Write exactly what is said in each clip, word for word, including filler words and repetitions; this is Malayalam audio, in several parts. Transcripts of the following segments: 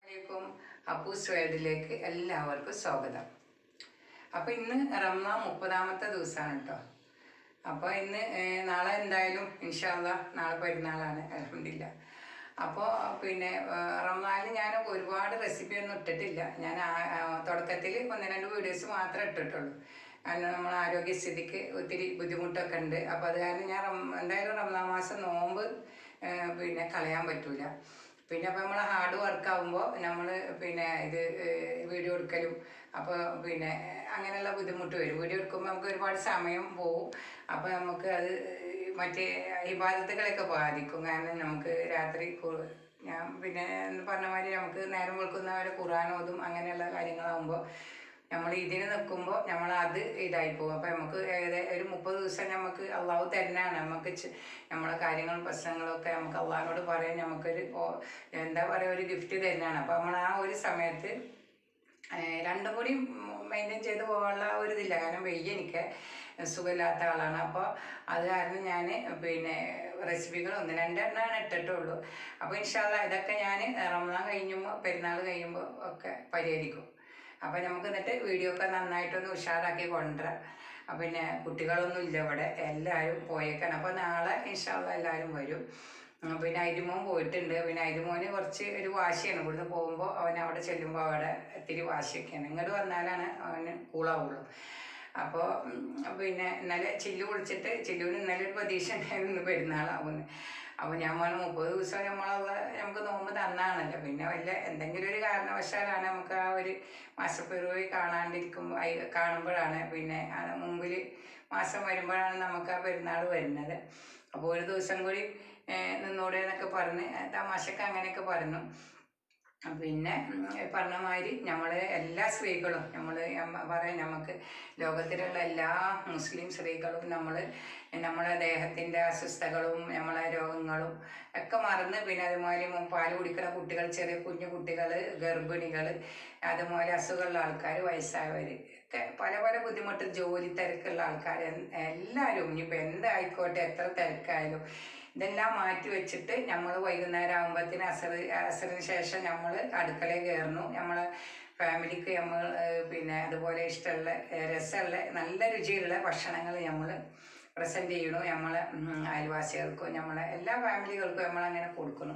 അലൈക്കും അപ്പൂസ് വേൾഡിലേക്ക് എല്ലാവർക്കും സ്വാഗതം. അപ്പോൾ ഇന്ന് റംസാൻ മുപ്പതാമത്തെ ദിവസമാണ് കേട്ടോ. അപ്പോൾ ഇന്ന് നാളെ എന്തായാലും ഇൻഷാ അല്ലാഹ് നാളെ പെരുന്നാളാണ് അൽഹംദുലില്ലാഹ്. അപ്പോൾ പിന്നെ റംസാനിൽ ഞാൻ ഒരുപാട് റെസിപ്പി ഒന്നും ഇട്ടിട്ടില്ല. ഞാൻ തുടക്കത്തിൽ ഒന്ന് രണ്ട് വീഡിയോസ് മാത്രമേ ഇട്ടിട്ടുള്ളൂ. കാരണം നമ്മൾ ആരോഗ്യസ്ഥിതിക്ക് ഒത്തിരി ബുദ്ധിമുട്ടൊക്കെ ഉണ്ട്. അപ്പോൾ അത് കാരണം ഞാൻ എന്തായാലും റംസാൻ മാസം നോമ്പ് പിന്നെ കളയാൻ പറ്റൂല. പിന്നെ അപ്പോൾ നമ്മൾ ഹാർഡ് വർക്ക് ആകുമ്പോൾ നമ്മൾ പിന്നെ ഇത് വീഡിയോ എടുക്കലും അപ്പോൾ പിന്നെ അങ്ങനെയുള്ള ബുദ്ധിമുട്ട് വരും. വീഡിയോ എടുക്കുമ്പോൾ നമുക്ക് ഒരുപാട് സമയം പോവും. അപ്പോൾ നമുക്ക് അത് മറ്റേ ഇബാദത്തുകളെയൊക്കെ ബാധിക്കും. കാരണം നമുക്ക് രാത്രി ഞാൻ പിന്നെ പറഞ്ഞ മാതിരി നമുക്ക് നേരം വെളുക്കുന്നവരെ ഖുർആൻ ഓതും അങ്ങനെയുള്ള കാര്യങ്ങളാകുമ്പോൾ നമ്മൾ ഇതിന് നിൽക്കുമ്പോൾ നമ്മൾ അത് ഇതായി പോകും. അപ്പോൾ നമുക്ക് ഏകദേശം ഒരു മുപ്പത് ദിവസം നമുക്ക് അള്ളാഹു തരുന്നതാണ്. നമുക്ക് നമ്മളെ കാര്യങ്ങളും പ്രശ്നങ്ങളൊക്കെ നമുക്ക് അള്ളാഹിനോട് പറയാൻ നമുക്കൊരു എന്താ പറയുക ഒരു ഗിഫ്റ്റ് തരുന്നതാണ്. അപ്പോൾ നമ്മൾ ആ ഒരു സമയത്ത് രണ്ടും കൂടി മെയിൻറ്റെയിൻ ചെയ്ത് പോകാനുള്ള ഒരു ഇതില്ല. കാരണം വെയ്യ എനിക്ക് സുഖമില്ലാത്ത ആളാണ്. അപ്പോൾ അത് കാരണം ഞാൻ പിന്നെ റെസിപ്പികൾ ഒന്ന് രണ്ടെണ്ണമാണ് ഇട്ടിട്ടുള്ളൂ. അപ്പോൾ ഇൻഷാ അല്ലാഹ് ഇതൊക്കെ ഞാൻ റമദാൻ കഴിയുമ്പോൾ പെരുന്നാൾ കഴിയുമ്പോൾ ഒക്കെ പരിഹരിക്കും. അപ്പോൾ നമുക്ക് എന്നിട്ട് വീഡിയോ ഒക്കെ നന്നായിട്ടൊന്ന് ഉഷാറാക്കി കൊണ്ടുവരാം. പിന്നെ കുട്ടികളൊന്നും ഇല്ല ഇവിടെ, എല്ലാവരും പോയേക്കാണ്. അപ്പോൾ നാളെ ഇൻഷാ അല്ലാഹ് എല്ലാവരും വരും. പിന്നെ അരിമോൻ പോയിട്ടുണ്ട്. പിന്നെ അരിമോന് കുറച്ച് ഒരു വാശിയാണ്. ഇവിടുന്ന് പോകുമ്പോൾ അവൻ അവിടെ ചെല്ലുമ്പോൾ അവിടെ ഇത്തിരി വാശിയൊക്കെയാണ്. ഇങ്ങോട്ട് വന്നാലാണ് അവന് കൂളാവുള്ളൂ. അപ്പോൾ പിന്നെ ഇന്നലെ ചില്ലു വിളിച്ചിട്ട് ചില്ലുവിന് ഇന്നലെ ഒരു പ്രതീക്ഷ ഉണ്ടായിരുന്നു പെരുന്നാളാവുന്നു. അപ്പോൾ ഞാൻ പറഞ്ഞു മുപ്പത് ദിവസം നമ്മളുള്ള നമുക്ക് നോമ്പ് തന്നാണല്ലോ. പിന്നെ വല്ല എന്തെങ്കിലും ഒരു കാരണവശാലാണ് നമുക്ക് ആ ഒരു മാസപ്പിറവി കാണാണ്ടിരിക്കുമ്പോൾ കാണുമ്പോഴാണ് പിന്നെ മുമ്പിൽ മാസം വരുമ്പോഴാണ് നമുക്ക് ആ പെരുന്നാൾ വരുന്നത്. അപ്പോൾ ഒരു ദിവസം കൂടി നിന്നൂടെ എന്നൊക്കെ പറഞ്ഞ് തമാശക്ക് അങ്ങനെയൊക്കെ പറഞ്ഞു. പിന്നെ പറഞ്ഞ മാതിരി നമ്മൾ എല്ലാ സ്ത്രീകളും നമ്മൾ പറയാം നമുക്ക് ലോകത്തിലുള്ള എല്ലാ മുസ്ലിം സ്ത്രീകളും നമ്മൾ നമ്മളെ ദേഹത്തിൻ്റെ അസ്വസ്ഥതകളും നമ്മളെ രോഗങ്ങളും ഒക്കെ മറന്ന് പിന്നെ അതുപോലെ പാല് കുടിക്കുന്ന കുട്ടികൾ, ചെറിയ കുഞ്ഞു കുട്ടികൾ, ഗർഭിണികൾ, അതുപോലെ അസുഖമുള്ള ആൾക്കാർ, വയസ്സായവർ ഒക്കെ പല പല ബുദ്ധിമുട്ട്, ജോലി തിരക്കുള്ള ആൾക്കാർ എല്ലാവരും ഇനിയിപ്പോൾ എന്തായിക്കോട്ടെ എത്ര തിരക്കായാലും ഇതെല്ലാം മാറ്റി വെച്ചിട്ട് നമ്മൾ വൈകുന്നേരം ആകുമ്പോഴത്തേന് അസർ അസറിന് ശേഷം നമ്മൾ അടുക്കളയിൽ കയറുന്നു. നമ്മളെ ഫാമിലിക്ക് നമ്മൾ പിന്നെ അതുപോലെ ഇഷ്ടമുള്ള രസമുള്ള നല്ല രുചിയുള്ള ഭക്ഷണങ്ങൾ നമ്മൾ പ്രസൻറ്റ് ചെയ്യണു. നമ്മളെ അയൽവാസികൾക്കും നമ്മളെ എല്ലാ ഫാമിലികൾക്കും നമ്മളങ്ങനെ കൊടുക്കുന്നു.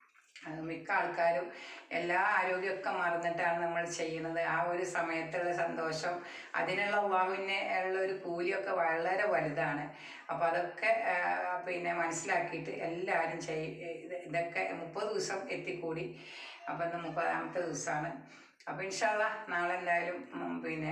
മിക്ക ആൾക്കാരും എല്ലാ ആരോഗ്യമൊക്കെ മറന്നിട്ടാണ് നമ്മൾ ചെയ്യുന്നത്. ആ ഒരു സമയത്തുള്ള സന്തോഷം, അതിനുള്ള അള്ളാഹുവിനെ ഉള്ള ഒരു കൂലിയൊക്കെ വളരെ വലുതാണ്. അപ്പോൾ അതൊക്കെ പിന്നെ മനസ്സിലാക്കിയിട്ട് എല്ലാവരും ചെയ് ഇതൊക്കെ മുപ്പത് ദിവസം എത്തിക്കൂടി. അപ്പോൾ ഇന്ന് മുപ്പതാമത്തെ ദിവസമാണ്. അപ്പോൾ ഇൻഷാ അല്ലാഹ് നാളെ എന്തായാലും പിന്നെ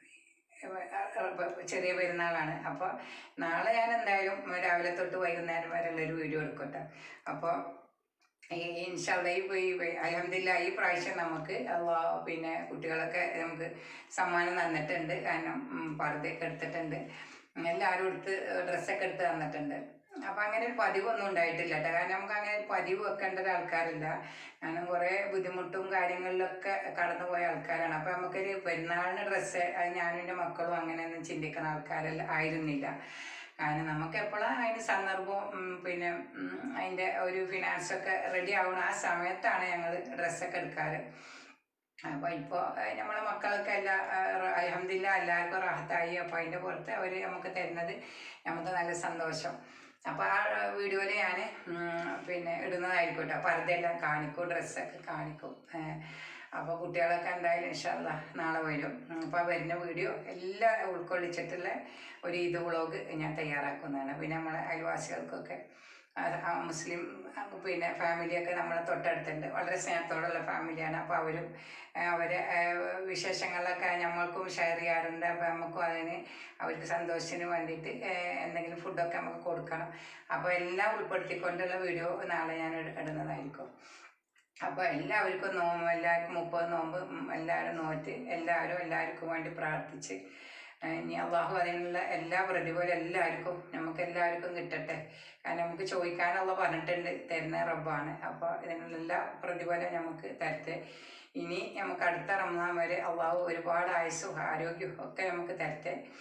ചെറിയ പെരുന്നാളാണ്. അപ്പോൾ നാളെ ഞാൻ എന്തായാലും രാവിലെ തൊട്ട് വൈകുന്നേരം വരെയുള്ളൊരു വീഡിയോ എടുക്കട്ടെ. അപ്പോൾ ഇൻഷാ അല്ലാഹ് ഈ അൽഹംദുലില്ലാഹ് ഈ പ്രാവശ്യം നമുക്ക് പിന്നെ കുട്ടികളൊക്കെ നമുക്ക് സമ്മാനം തന്നിട്ടുണ്ട്. കാരണം പർദ്ദയൊക്കെ എടുത്തിട്ടുണ്ട്, എല്ലാവരും എടുത്ത് ഡ്രസ്സൊക്കെ എടുത്ത് തന്നിട്ടുണ്ട്. അപ്പം അങ്ങനെ ഒരു പതിവൊന്നും ഉണ്ടായിട്ടില്ല കേട്ടോ. കാരണം നമുക്ക് അങ്ങനെ ഒരു പതിവ് വെക്കേണ്ട ഒരു ആൾക്കാരില്ല. കാരണം കുറേ ബുദ്ധിമുട്ടും കാര്യങ്ങളിലൊക്കെ കടന്നു പോയ ആൾക്കാരാണ്. അപ്പം നമുക്കൊരു പെരുന്നാളിന് ഡ്രസ്സ് അത് ഞാനും എൻ്റെ മക്കളും അങ്ങനെയൊന്നും ചിന്തിക്കുന്ന ആൾക്കാരല്ല ആയിരുന്നില്ല. കാരണം നമുക്ക് എപ്പോഴും അതിന് സന്ദർഭവും പിന്നെ അതിൻ്റെ ഒരു ഫിനാൻസൊക്കെ റെഡി ആവണം ആ സമയത്താണ് ഞങ്ങൾ ഡ്രസ്സൊക്കെ എടുക്കാറ്. അപ്പോൾ ഇപ്പോൾ നമ്മളെ മക്കളൊക്കെ എല്ലാ അൽഹംദുലില്ലാഹ് എല്ലാവർക്കും റാഹത്തായി. അപ്പോൾ അതിൻ്റെ പുറത്ത് അവർ നമുക്ക് തരുന്നത് നമുക്ക് നല്ല സന്തോഷം. അപ്പോൾ ആ വീഡിയോയിൽ ഞാൻ പിന്നെ ഇടുന്നതായിരിക്കും. പർദ്ദയെല്ലാം കാണിക്കും, ഡ്രസ്സൊക്കെ കാണിക്കും. അപ്പോൾ കുട്ടികളൊക്കെ എന്തായാലും ഇൻഷാ അല്ലാഹ് നാളെ വരും. അപ്പോൾ വരുന്ന വീഡിയോ എല്ലാം ഉൾക്കൊള്ളിച്ചിട്ടുള്ള ഒരു ഈദ് വ്ളോഗ് ഞാൻ തയ്യാറാക്കുന്നതാണ്. പിന്നെ നമ്മളെ അയൽവാസികൾക്കൊക്കെ മുസ്ലിം പിന്നെ ഫാമിലിയൊക്കെ നമ്മളെ തൊട്ടടുത്തുണ്ട്. വളരെ സ്നേഹത്തോടുള്ള ഫാമിലിയാണ്. അപ്പോൾ അവരും അവരെ വിശേഷങ്ങളൊക്കെ നമ്മൾക്കും ഷെയർ ചെയ്യാറുണ്ട്. അപ്പോൾ നമുക്കും അതിന് അവർക്ക് സന്തോഷത്തിന് വേണ്ടിയിട്ട് എന്തെങ്കിലും ഫുഡൊക്കെ നമുക്ക് കൊടുക്കണം. അപ്പോൾ എല്ലാം ഉൾപ്പെടുത്തിക്കൊണ്ടുള്ള വീഡിയോ നാളെ ഞാൻ ഇടുന്നതായിരിക്കും. അപ്പോൾ എല്ലാവർക്കും നോമ്പ്, എല്ലാവർക്കും മുപ്പത് നോമ്പ് എല്ലാവരും നോറ്റ് എല്ലാവരും എല്ലാവർക്കും വേണ്ടി പ്രാർത്ഥിച്ച് ഇനി അള്ളാഹു അതിനുള്ള എല്ലാ പ്രതിഫലം എല്ലാവർക്കും നമുക്ക് എല്ലാവർക്കും കിട്ടട്ടെ. കാരണം നമുക്ക് ചോദിക്കാനുള്ള പറഞ്ഞിട്ടുണ്ട്, തരുന്ന റബ്ബാണ്. അപ്പോൾ ഇതിനുള്ള എല്ലാ പ്രതിഫലം നമുക്ക് തരട്ടെ. ഇനി നമുക്ക് അടുത്ത റമദാൻ വരെ അള്ളാഹു ഒരുപാട് ആയുസ്സും ആരോഗ്യവും ഒക്കെ നമുക്ക് തരട്ടെ.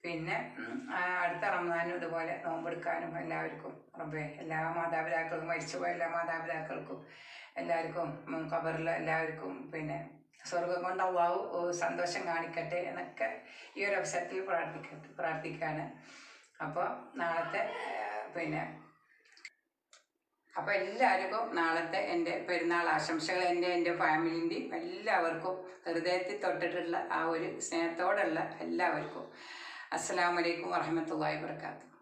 പിന്നെ അടുത്ത റമദാനും ഇതുപോലെ നോമ്പെടുക്കാനും എല്ലാവർക്കും റബ്ബേ എല്ലാ മാതാപിതാക്കൾക്കും മരിച്ചുപോയ എല്ലാ മാതാപിതാക്കൾക്കും എല്ലാവർക്കും ഖബറിലെ എല്ലാവർക്കും പിന്നെ സ്വർഗം കൊണ്ട് അള്ളാഹു സന്തോഷം കാണിക്കട്ടെ എന്നൊക്കെ ഈ ഒരു അവസരത്തിൽ പ്രാർത്ഥിക്കട്ടെ പ്രാർത്ഥിക്കുകയാണ്. അപ്പോൾ നാളത്തെ പിന്നെ അപ്പോൾ എല്ലാവർക്കും നാളത്തെ എൻ്റെ പെരുന്നാൾ ആശംസകൾ എൻ്റെ എൻ്റെ ഫാമിലിൻ്റെയും എല്ലാവർക്കും ഹൃദയത്തിൽ തൊട്ടിട്ടുള്ള ആ ഒരു സ്നേഹത്തോടുള്ള എല്ലാവർക്കും അസ്സലാമു അലൈക്കും വറഹ്മത്തുള്ളാഹി വബറകാതുഹു.